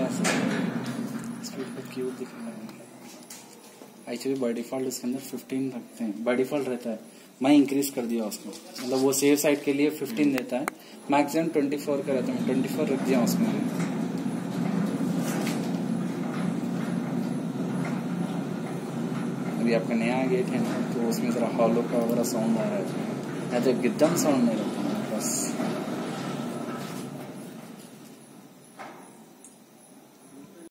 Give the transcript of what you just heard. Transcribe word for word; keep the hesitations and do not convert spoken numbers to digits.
ऐसा स्पीड पर क्यूट दिखेगा। एक्चुअली बाय डिफॉल्ट इसके अंदर फिफ्टीन रखते हैं, बाय डिफॉल्ट रहता है, मैं इंक्रीज कर दिया उसको, मतलब वो सेफ साइड के लिए फिफ्टीन देता है, मैक्सिमम ट्वेंटी फोर का रहता है, ट्वेंटी फोर रख दिया उसमें। अभी आपका नया गेट है ना, तो उसमें जरा हॉलो का वगैरह साउंड आ रहा है, या तो गिद्दम साउंड नहीं रहता।